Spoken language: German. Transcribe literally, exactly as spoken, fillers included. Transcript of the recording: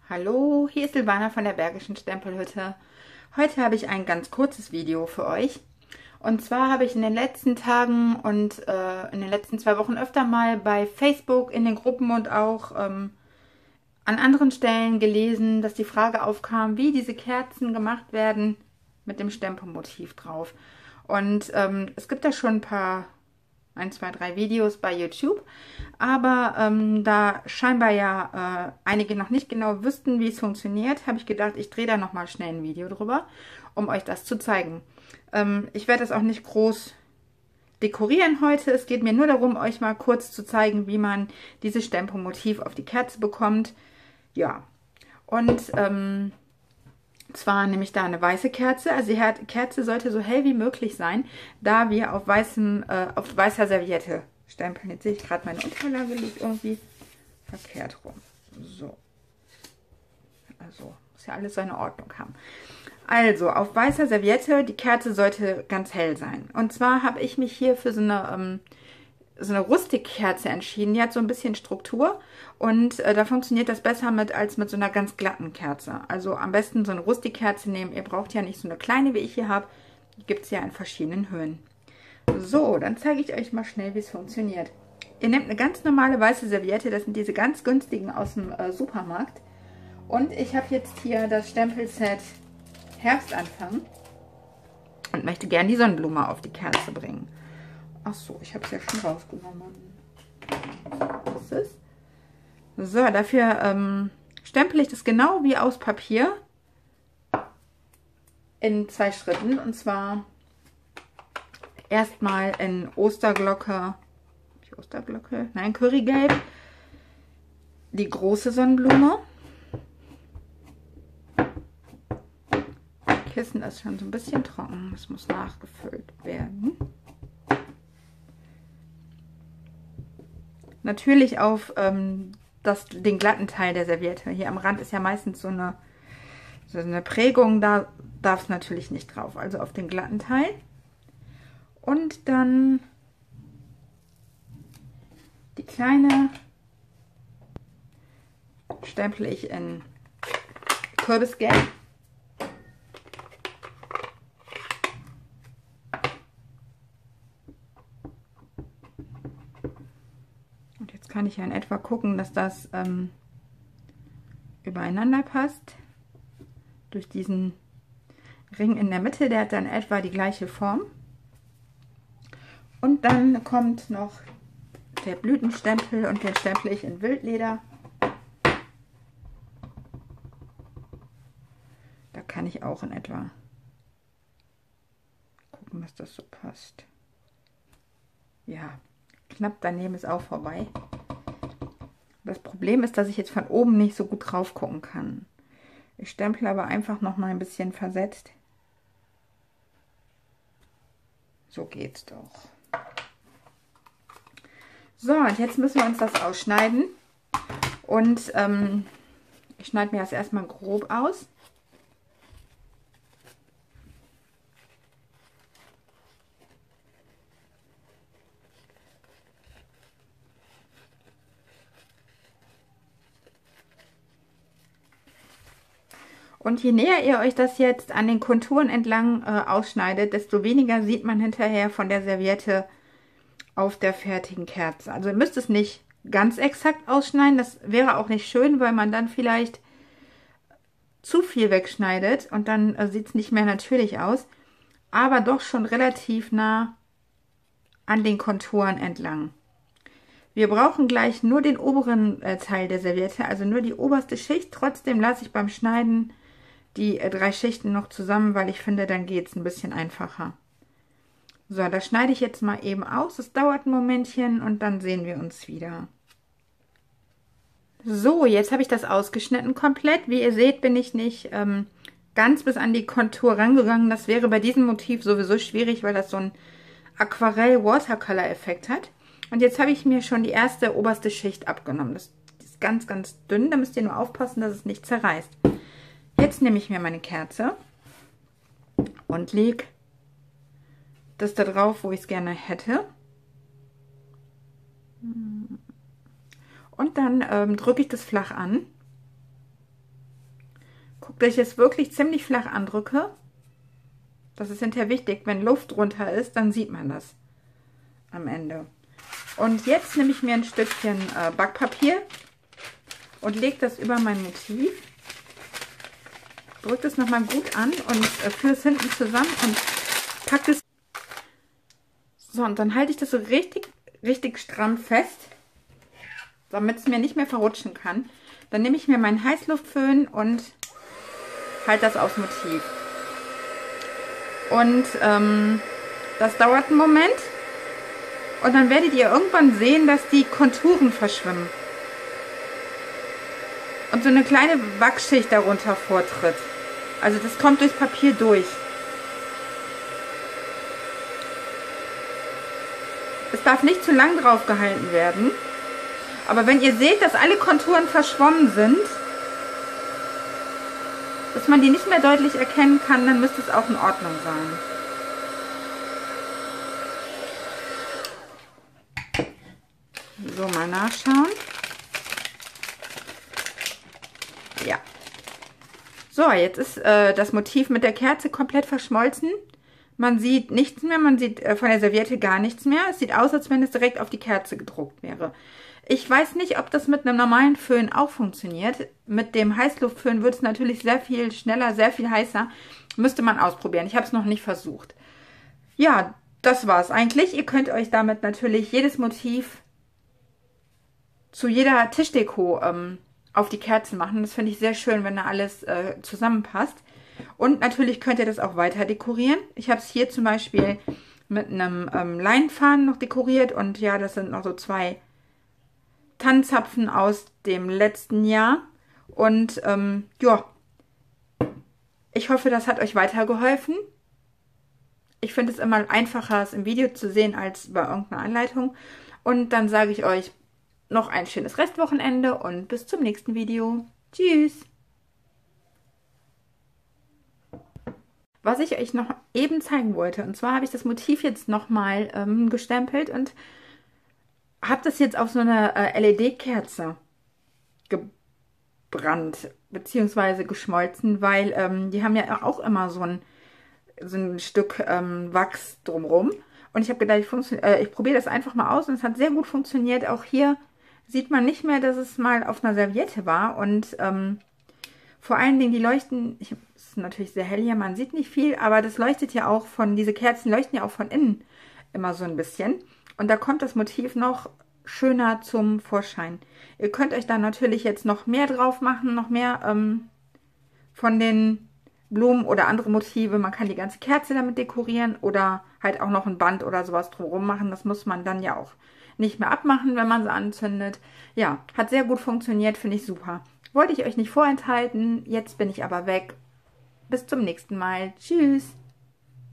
Hallo, hier ist Silvana von der Bergischen Stempelhütte. Heute habe ich ein ganz kurzes Video für euch. Und zwar habe ich in den letzten Tagen und äh, in den letzten zwei Wochen öfter mal bei Facebook in den Gruppen und auch ähm, an anderen Stellen gelesen, dass die Frage aufkam, wie diese Kerzen gemacht werden mit dem Stempelmotiv drauf. Und ähm, es gibt da schon ein paar ein, zwei, drei Videos bei YouTube, aber ähm, da scheinbar ja äh, einige noch nicht genau wüssten, wie es funktioniert, habe ich gedacht, ich drehe da nochmal schnell ein Video drüber, um euch das zu zeigen. Ähm, ich werde das auch nicht groß dekorieren heute, es geht mir nur darum, euch mal kurz zu zeigen, wie man dieses Stempelmotiv auf die Kerze bekommt. Ja, und ähm, zwar nehme ich da eine weiße Kerze, also die Kerze sollte so hell wie möglich sein, da wir auf, weißem, äh, auf weißer Serviette stempeln. Jetzt sehe ich gerade, meine Unterlage liegt irgendwie verkehrt rum. So. Also, muss ja alles seine Ordnung haben. Also, auf weißer Serviette, die Kerze sollte ganz hell sein. Und zwar habe ich mich hier für so eine... Ähm, so eine Rustikkerze entschieden. Die hat so ein bisschen Struktur und äh, da funktioniert das besser mit als mit so einer ganz glatten Kerze. Also am besten so eine Rustikkerze nehmen. Ihr braucht ja nicht so eine kleine, wie ich hier habe. Die gibt es ja in verschiedenen Höhen. So, dann zeige ich euch mal schnell, wie es funktioniert. Ihr nehmt eine ganz normale weiße Serviette. Das sind diese ganz günstigen aus dem äh, Supermarkt. Und ich habe jetzt hier das Stempelset Herbstanfang und möchte gerne die Sonnenblume auf die Kerze bringen. Ach so, ich habe es ja schon rausgenommen. Was ist das? So, dafür ähm, stempel ich das genau wie aus Papier in zwei Schritten. Und zwar erstmal in Osterglocke, Osterglocke, nein, Currygelb, die große Sonnenblume. Das Kissen ist schon so ein bisschen trocken, das muss nachgefüllt werden. Natürlich auf ähm, das, den glatten Teil der Serviette. Hier am Rand ist ja meistens so eine, so eine Prägung, da darf es natürlich nicht drauf. Also auf den glatten Teil. Und dann die kleine stemple ich in Kürbisgelb. Kann ich ja in etwa gucken, dass das ähm, übereinander passt. Durch diesen Ring in der Mitte, der hat dann etwa die gleiche Form. Und dann kommt noch der Blütenstempel und den stempel ich in Wildleder. Da kann ich auch in etwa gucken, was das so passt. Ja, knapp daneben ist auch vorbei. Das Problem ist, dass ich jetzt von oben nicht so gut drauf gucken kann. Ich stemple aber einfach noch mal ein bisschen versetzt. So geht's doch. So, und jetzt müssen wir uns das ausschneiden. Und ähm, ich schneide mir das erstmal grob aus. Und je näher ihr euch das jetzt an den Konturen entlang äh, ausschneidet, desto weniger sieht man hinterher von der Serviette auf der fertigen Kerze. Also ihr müsst es nicht ganz exakt ausschneiden, das wäre auch nicht schön, weil man dann vielleicht zu viel wegschneidet und dann äh, sieht es nicht mehr natürlich aus, aber doch schon relativ nah an den Konturen entlang. Wir brauchen gleich nur den oberen äh, Teil der Serviette, also nur die oberste Schicht. Trotzdem lasse ich beim Schneiden die äh, drei Schichten noch zusammen, weil ich finde, dann geht es ein bisschen einfacher. So, das schneide ich jetzt mal eben aus. Es dauert ein Momentchen und dann sehen wir uns wieder. So, jetzt habe ich das ausgeschnitten komplett. Wie ihr seht, bin ich nicht ähm, ganz bis an die Kontur rangegangen. Das wäre bei diesem Motiv sowieso schwierig, weil das so ein Aquarell-Watercolor-Effekt hat. Und jetzt habe ich mir schon die erste oberste Schicht abgenommen. Das ist ganz, ganz dünn. Da müsst ihr nur aufpassen, dass es nicht zerreißt. Jetzt nehme ich mir meine Kerze und lege das da drauf, wo ich es gerne hätte. Und dann ähm, drücke ich das flach an. Guckt, dass ich es wirklich ziemlich flach andrücke. Das ist hinterher wichtig. Wenn Luft drunter ist, dann sieht man das am Ende. Und jetzt nehme ich mir ein Stückchen äh, Backpapier und lege das über mein Motiv. Drücke es nochmal gut an und äh, führe es hinten zusammen und packe es. So, und dann halte ich das so richtig, richtig stramm fest, damit es mir nicht mehr verrutschen kann. Dann nehme ich mir meinen Heißluftföhn und halte das aufs Motiv. Und ähm, das dauert einen Moment. Und dann werdet ihr irgendwann sehen, dass die Konturen verschwimmen. Und so eine kleine Wachsschicht darunter vortritt. Also das kommt durchs Papier durch. Es darf nicht zu lang drauf gehalten werden. Aber wenn ihr seht, dass alle Konturen verschwommen sind, dass man die nicht mehr deutlich erkennen kann, dann müsste es auch in Ordnung sein. So, mal nachschauen. Ja. So, jetzt ist äh, das Motiv mit der Kerze komplett verschmolzen. Man sieht nichts mehr, man sieht äh, von der Serviette gar nichts mehr. Es sieht aus, als wenn es direkt auf die Kerze gedruckt wäre. Ich weiß nicht, ob das mit einem normalen Föhn auch funktioniert. Mit dem Heißluftföhn wird es natürlich sehr viel schneller, sehr viel heißer. Müsste man ausprobieren. Ich habe es noch nicht versucht. Ja, das war es eigentlich. Ihr könnt euch damit natürlich jedes Motiv zu jeder Tischdeko ähm, auf die Kerzen machen. Das finde ich sehr schön, wenn da alles äh, zusammenpasst. Und natürlich könnt ihr das auch weiter dekorieren. Ich habe es hier zum Beispiel mit einem ähm, Leinenfaden noch dekoriert. Und ja, das sind noch so zwei Tannenzapfen aus dem letzten Jahr. Und ähm, ja, ich hoffe, das hat euch weitergeholfen. Ich finde es immer einfacher, es im Video zu sehen, als bei irgendeiner Anleitung. Und dann sage ich euch noch ein schönes Restwochenende und bis zum nächsten Video. Tschüss! Was ich euch noch eben zeigen wollte, und zwar habe ich das Motiv jetzt nochmal ähm, gestempelt und habe das jetzt auf so eine äh, L E D-Kerze gebrannt, beziehungsweise geschmolzen, weil ähm, die haben ja auch immer so ein, so ein Stück ähm, Wachs drumrum. Und ich habe gedacht, ich, äh, ich probiere das einfach mal aus und es hat sehr gut funktioniert. Auch hier sieht man nicht mehr, dass es mal auf einer Serviette war. Und ähm, vor allen Dingen, die leuchten, es ist natürlich sehr hell hier, man sieht nicht viel, aber das leuchtet ja auch von, diese Kerzen leuchten ja auch von innen immer so ein bisschen. Und da kommt das Motiv noch schöner zum Vorschein. Ihr könnt euch da natürlich jetzt noch mehr drauf machen, noch mehr ähm, von den Blumen oder andere Motive. Man kann die ganze Kerze damit dekorieren oder halt auch noch ein Band oder sowas drumherum machen. Das muss man dann ja auch nicht mehr abmachen, wenn man sie anzündet. Ja, hat sehr gut funktioniert, finde ich super. Wollte ich euch nicht vorenthalten, jetzt bin ich aber weg. Bis zum nächsten Mal. Tschüss!